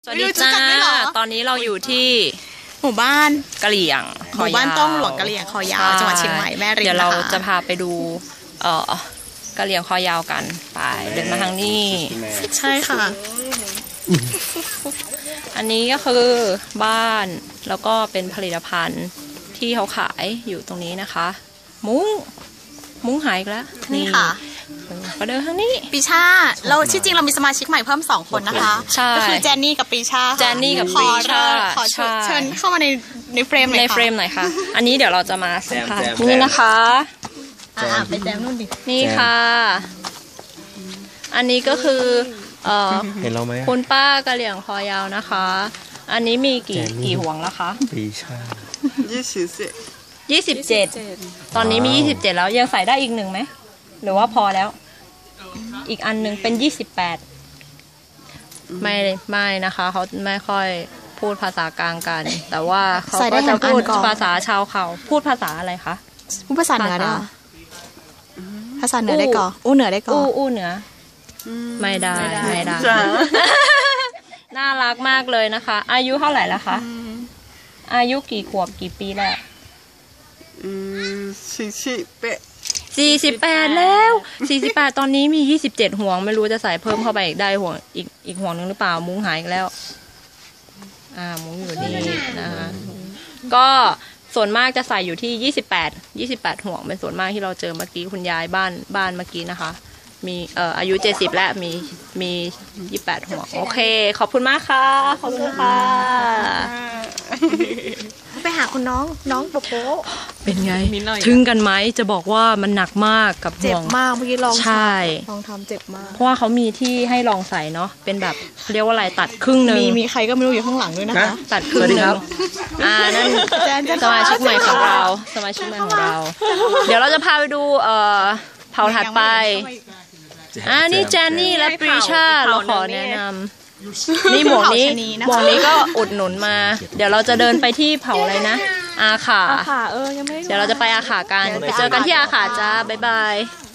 สวัสดีจ้าตอนนี้เราอยู่ที่หมู่บ้านกะเหรี่ยงหมู่บ้านต้องหลวงกะเหรี่ยงคอยาวจังหวัดเชียงใหม่แม่ริมเดี๋ยวเราจะพาไปดูกะเหรี่ยงคอยาวกันไปเดินมาทางนี้ใช่ค่ะอันนี้ก็คือบ้านแล้วก็เป็นผลิตภัณฑ์ที่เขาขายอยู่ตรงนี้นะคะมุ้งหายอีกแล้วนี่ค่ะก็เดินทางนี้ปีชาเราที่จริงเรามีสมาชิกใหม่เพิ่ม2 คนนะคะก็คือแจนนี่กับปีชาแจนนี่กับปีชาขอเชิญเข้ามาในเฟรมหน่อยค่ะอันนี้เดี๋ยวเราจะมาสัมภาษณ์นี่นะคะไปแจมนู่นดินี่ค่ะอันนี้ก็คือเห็นเราไหมคุณป้ากะเหรี่ยงคอยาวนะคะอันนี้มีกี่ห่วงแล้วคะปีชา 27ตอนนี้มี27แล้วยังใส่ได้อีก1ไหมหรือว่าพอแล้วอีกอันนึงเป็น28ไม่นะคะเขาไม่ค่อยพูดภาษากลางกันแต่ว่าเขาก็จะพูดภาษาชาวเขาพูดภาษาอะไรคะพูดภาษาเหนือได้ภาษาเหนือได้ก่ออู้เหนือได้ก่ออู้เหนือไม่ได้น่ารักมากเลยนะคะอายุเท่าไหร่แล้วคะอายุกี่ขวบกี่ปีแล้ว48แล้ว48ตอนนี้มี27ห่วงไม่รู้จะใส่เพิ่มเข้าไปอีกได้ห่วงอีกห่วงนึงหรือเปล่ามุ้งหายอีกแล้วมุ้งอยู่นี่นะคะก็ส่วนมากจะใส่อยู่ที่28ห่วงเป็นส่วนมากที่เราเจอเมื่อกี้คุณยายบ้านเมื่อกี้นะคะมีอายุ70และมี28ห่วงโอเคขอบคุณมากค่ะขอบคุณค่ะไปหาคุณน้องโปโปเป็นไงถึงกันไหมจะบอกว่ามันหนักมากกับห่วงเจ็บมากเมื่อกี้ลองทำเจ็บมากเพราะว่าเขามีที่ให้ลองใส่เนาะเป็นแบบเรียกว่าอะไรตัดครึ่งนึงมีใครก็ไม่รู้อยู่ข้างหลังด้วยนะคะตัดครึ่งนึงนั่นสมาชิกใหม่ของเราเดี๋ยวเราจะพาไปดูเผาถัดไปนี่แจนนี่และปรีชาเราขอแนะนำนี่หมวกนี้ก็อุดหนุนมาเดี๋ยวเราจะเดินไปที่เผาอะไรนะอาขายังไม่เดี๋ยวเราจะไปอาขากันไปเจอกันที่อาขาจ้าบ๊ายบาย